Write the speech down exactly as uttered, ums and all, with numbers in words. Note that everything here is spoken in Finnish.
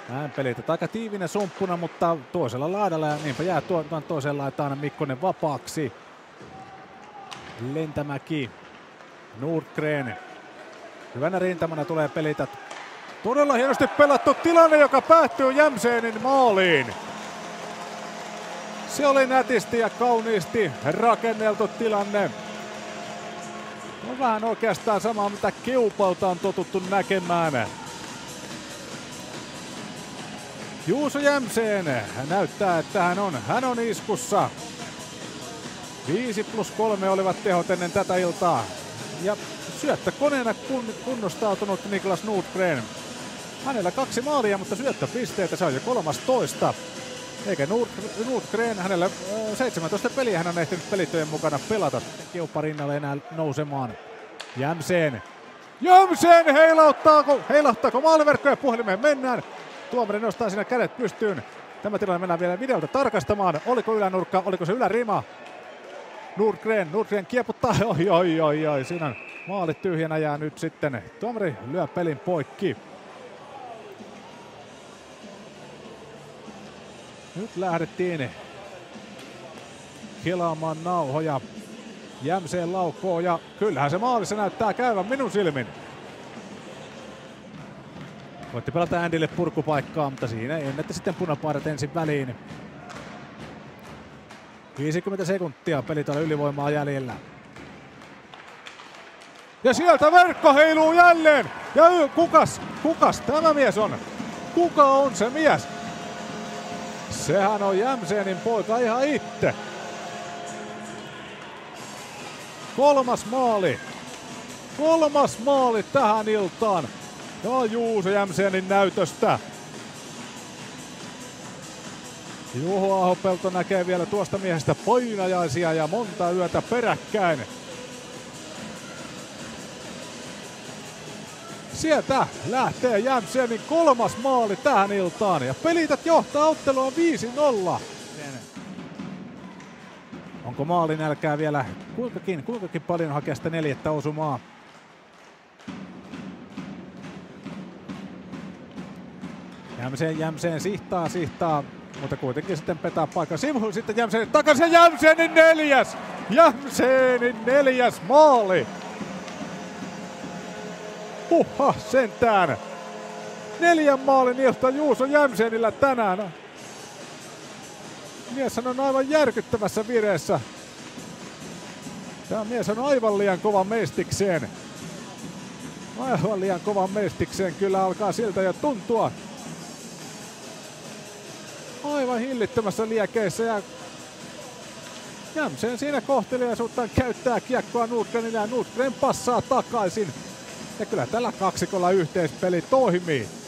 Äänpelit aika tiivinen sumppuna, mutta toisella laidalla ja niinpä jää tuon toiseen laitaan Mikkonen vapaaksi. Lentämäki, Nordgren. Hyvänä rintamana tulee pelitä. Todella hienosti pelattu tilanne, joka päättyy Jämsenin maaliin. Se oli nätisti ja kauniisti rakenneltu tilanne. On vähän oikeastaan samaa, mitä Keupalta on totuttu näkemään. Juuso Jämseen näyttää, että hän on, hän on iskussa. viisi plus kolme olivat tehot ennen tätä iltaa. Ja syöttökoneena kun, kunnostautunut Niklas Nordgren. Hänellä kaksi maalia, mutta syöttöpisteitä, se on jo kolmastoista. Eikä Nordgren, hänellä seitsemäntoista peliä hän on ehtinyt pelityön mukana pelata. Keuppa rinnalle enää nousemaan. Jämseen. Jämseen heilauttaako, heilauttaako maaliverkkoja puhelimeen mennään. Tuomari nostaa siinä kädet pystyyn. Tämä tilanne mennään vielä videolta tarkastamaan. Oliko ylänurkka, oliko se ylärima? Nordgren, Nordgren kieputtaa. Oi, oi, oi, oi. Siinä on maali tyhjänä jää nyt sitten. Tuomari lyö pelin poikki. Nyt lähdettiin kelaamaan nauhoja. Jämseen laukoo ja kyllähän se maalissa näyttää käyvän minun silmin. Voitti pelata Andille purkupaikkaa, mutta siinä ei ennätti sitten punapaidat ensin väliin. viisikymmentä sekuntia pelitalo ylivoimaa jäljellä. Ja sieltä verkko heiluu jälleen. Ja kukas, kukas tämä mies on? Kuka on se mies? Sehän on Jämsenin poika ihan itse. Kolmas maali. Kolmas maali tähän iltaan. Ja Juuso Jämsenin näytöstä. Juho Ahopelto näkee vielä tuosta miehestä painajaisia ja monta yötä peräkkäin. Sieltä lähtee Jämsenin kolmas maali tähän iltaan ja Pelitat johtaa ottelua viisi nolla. Onko maalinälkää vielä kuinkakin, kuinkakin paljon hakea sitä neljättä osumaa? Jämseen, Jämseen sihtaa, sihtaa, mutta kuitenkin sitten petää paikan sivuun. Sitten Jämseen takaisin, Jämsenin neljäs! Jämsenin neljäs maali! Huhha, sentään! Neljän maalin ilta Juuso Jämsenillä tänään. Mies on aivan järkyttävässä vireessä. Tämä mies on aivan liian kova mestikseen. Aivan liian kova mestikseen kyllä alkaa siltä jo tuntua. Aivan hillittömässä liekeissä ja Jämseen siinä kohteliaisuuttaan käyttää kiekkoa Nordgrenille ja Nordgren passaa takaisin. Ja kyllä tällä kaksikolla yhteispeli toimii.